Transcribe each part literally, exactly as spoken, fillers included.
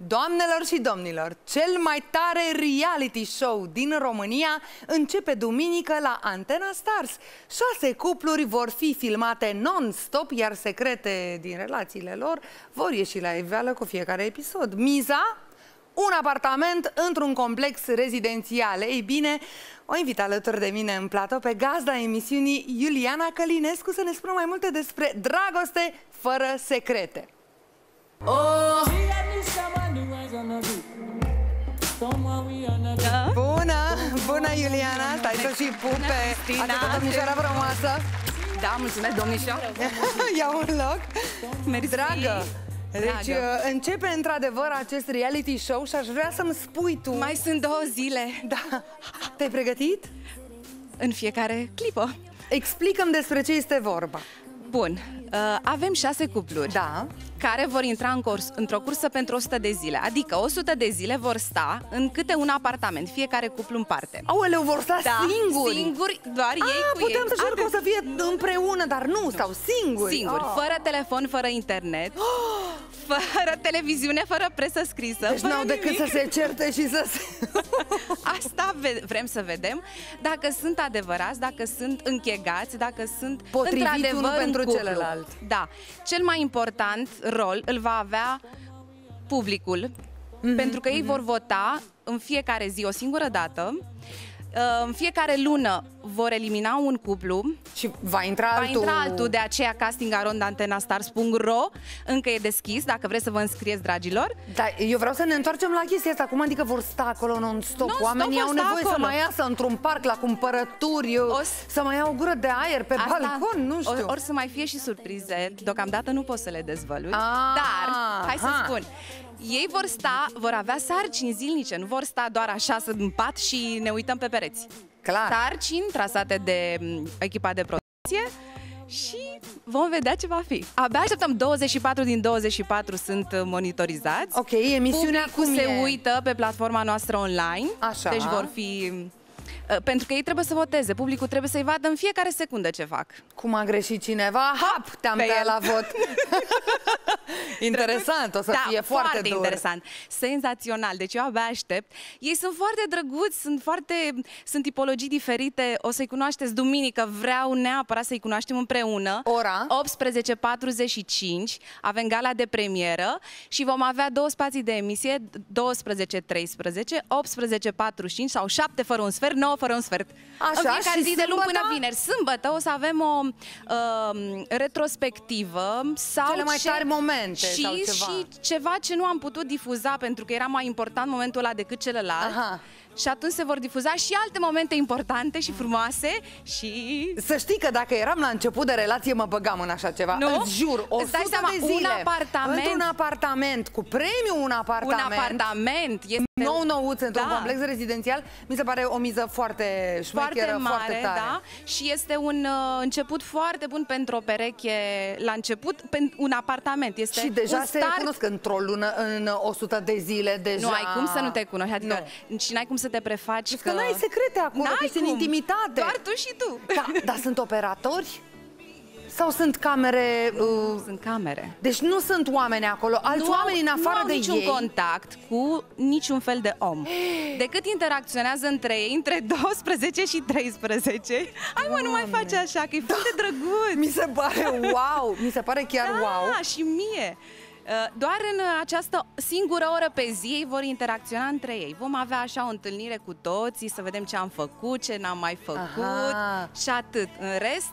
Doamnelor și domnilor, cel mai tare reality show din România începe duminică la Antena Stars. Șase cupluri vor fi filmate non-stop, iar secrete din relațiile lor vor ieși la iveală cu fiecare episod. Miza? Un apartament într-un complex rezidențial. Ei bine, o invit alături de mine în platou pe gazda emisiunii Iuliana Călinescu să ne spună mai multe despre dragoste fără secrete. Oh! Bună! Bună, Iuliana! Stai să și pupe! Atâta domnișoara frumoasă! Da, mulțumesc, domnișoară! Ia un loc! Mersi! Dragă! Deci începe într-adevăr acest reality show și aș vrea să-mi spui tu... Mai sunt două zile! Da! Te-ai pregătit? În fiecare clipă! Explică-mi despre ce este vorba! Bun, uh, avem șase cupluri, da, care vor intra în curs, într-o cursă pentru o sută de zile. Adică o sută de zile vor sta în câte un apartament, fiecare cuplu în parte. Aoleu, vor sta da, singuri? Singuri, doar A, ei cu putem ei. să jur că o să fie împreună, dar nu, nu. stau singuri. Singuri, oh. fără telefon, fără internet, oh. fără televiziune, fără presă scrisă. Deci n-au decât să se certe și să se... Asta vrem să vedem, dacă sunt adevărați, dacă sunt închegați, dacă sunt potriviți unul pentru cuplu. celălalt. Da. Cel mai important rol îl va avea publicul, mm-hmm, pentru că ei mm-hmm. vor vota în fiecare zi o singură dată. În fiecare lună vor elimina un cuplu și va intra altul. Va intra altul, de aceea casting arond antena stars punct ro încă e deschis, dacă vreți să vă înscrieți, dragilor. Da, eu vreau să ne întoarcem la chestia asta. Cum adică vor sta acolo non-stop? Non Oamenii au nevoie acolo. să mai iasă într-un parc la cumpărături, o, să mai iau o gură de aer pe asta, balcon, nu știu. Or, or să mai fie și surprize, deocamdată nu pot să le dezvălui, ah, dar, hai ha. să spun, ei vor sta, vor avea sarcini zilnice, nu vor sta doar așa în pat și ne uităm pe pereți. Clar. Sarcini trasate de echipa de producție și vom vedea ce va fi. Abia așteptăm, douăzeci și patru din douăzeci și patru sunt monitorizați. Ok, emisiunea Publicul cum se e? uită pe platforma noastră online. Așa. Deci vor fi... Pentru că ei trebuie să voteze, publicul trebuie să-i vadă în fiecare secundă ce fac. Cum a greșit cineva, hap, te-am tăiat la vot. Interesant, o să da, fie foarte, foarte dur. interesant, senzațional, deci eu abia aștept. Ei sunt foarte drăguți, sunt foarte, sunt tipologii diferite, o să-i cunoașteți duminică, vreau neapărat să-i cunoaștem împreună. Ora? optsprezece patruzeci și cinci, avem gala de premieră și vom avea două spații de emisie, douăsprezece treisprezece, optsprezece patruzeci și cinci sau șapte fără un sfert, nouă fără un sfert. Așa, în fiecare și zi de luni sâmbătă? până vineri. Sâmbătă o să avem o uh, retrospectivă sau cele mai ce... tari momente și, sau ceva. și ceva ce nu am putut difuza pentru că era mai important momentul ăla decât celălalt. Aha. Și atunci se vor difuza și alte momente importante și frumoase și... Să știi că dacă eram la început de relație mă băgam în așa ceva. Nu? Îți jur, o sută seama, de zile un apartament, într-un apartament cu premiu un apartament. Un apartament este nou nouț într-un da. complex rezidențial, mi se pare o miză foarte șmecheră, foarte mare, foarte tare. Da? Și este un uh, început foarte bun pentru o pereche la început, pentru un apartament. Este și deja un se start... cunosc într-o lună, în o sută de zile deja. Nu ai cum să nu te cunoști, adică nu. și n-ai cum să te prefaci că... că n-ai secrete acolo, că ești în intimitate. Doar tu și tu. Da, dar sunt operatori? Sau sunt camere... Uh... Sunt camere. Deci nu sunt oameni acolo, alți nu oameni în afară nu au de niciun ei. contact cu niciun fel de om. Decât interacționează între ei, între douăsprezece și treisprezece. Hai mă, nu mai face așa, că e da. foarte drăguț. Mi se pare wow, mi se pare chiar da, wow. Da, și mie. Doar în această singură oră pe zi ei vor interacționa între ei. Vom avea așa o întâlnire cu toții, să vedem ce am făcut, ce n-am mai făcut. Aha. Și atât. În rest,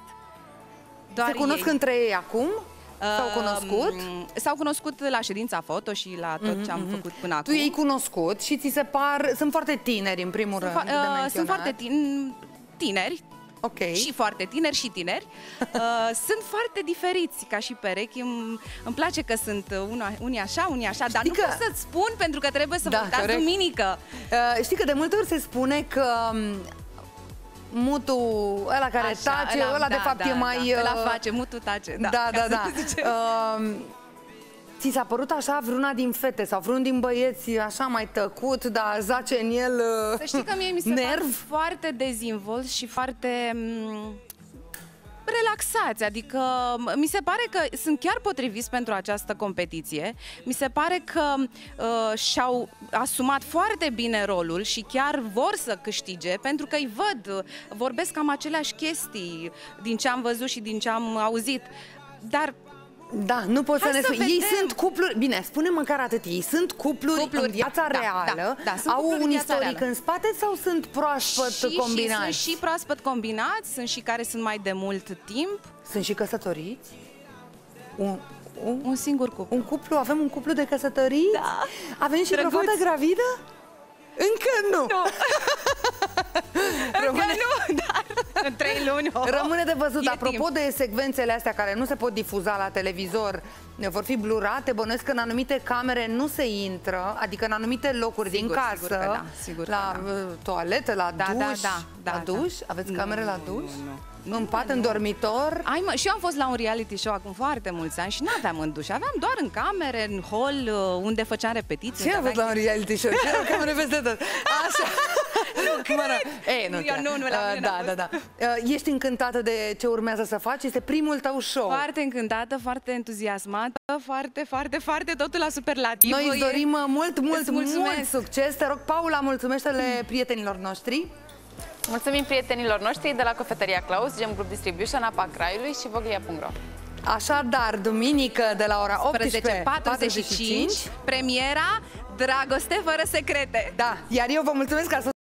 doar se cunosc ei. între ei acum? S-au cunoscut? S-au cunoscut la ședința foto și la tot ce am făcut până acum. Tu i-ai cunoscut și ți se par... Sunt foarte tineri, în primul sunt rând, de menționat. Sunt foarte tineri. Okay. Și foarte tineri și tineri. uh, sunt foarte diferiți ca și perechi. Îmi, îmi place că sunt una, unii așa, unii așa, dar știi nu că... pot să-ți spun pentru că trebuie să da, votați duminică. Uh, știi că de multe ori se spune că mutul ăla care așa, tace, ăla, ăla da, de fapt da, e mai... Da, ăla face, mutul tace. Da, da, da. da. Uh, ți s-a părut așa vreuna din fete sau vreun din băieți așa mai tăcut, dar zace în el uh, Să știi că mie mi se nerv? pare foarte dezinvolt și foarte... relaxați, adică mi se pare că sunt chiar potriviți pentru această competiție. Mi se pare că uh, și-au asumat foarte bine rolul și chiar vor să câștige, pentru că îi văd, vorbesc cam aceleași chestii din ce am văzut și din ce am auzit. Dar da, nu pot să ne să spui. Ei sunt cupluri, bine, spune măcar atât, ei sunt cupluri, cupluri în viața da, reală, da, da, au un istoric reală. în spate sau sunt proaspăt și, combinați? Și, sunt și proaspăt combinați, sunt și care sunt mai de mult timp. Sunt și căsătoriți? Un, un, un singur cuplu. Un cuplu, avem un cuplu de căsătorii? Da. Avem și vreo fată gravidă? Încă nu! Nu. Încă nu, dar în trei luni. Oh, rămâne de văzut. Apropo timp. de secvențele astea care nu se pot difuza la televizor, vor fi blurate, bănuiesc că în anumite camere nu se intră, adică în anumite locuri sigur, din casă, sigur că da, sigur la că da. toaletă, la da, duș. Da, da, da, la duș? Da. Aveți nu, camere la nu, duș? Nu, nu. În pat, în dormitor? Ai, mă, și eu am fost la un reality show acum foarte mulți ani și nu aveam în duș, aveam doar în camere, în hall, unde făceam repetiții. Ce a fost la un reality show? Ce era camere peste tot? Așa. Nu cred! Ei, nu, eu nu, nu, la mine da, da, da. Ești încântată de ce urmează să faci? Este primul tău show. Foarte încântată, foarte entuziasmată, foarte, foarte, foarte, totul la superlativ. Noi îți dorim mult, mult, mult succes. Te rog, Paula, mulțumește-le prietenilor noștri. Mulțumim prietenilor noștri de la Cofetăria Claus, Gem Group Distribution, Apa Craiului și Voglia punct ro. Așadar, duminică de la ora optsprezece patruzeci și cinci, premiera Dragoste fără secrete. Da, iar eu vă mulțumesc că ați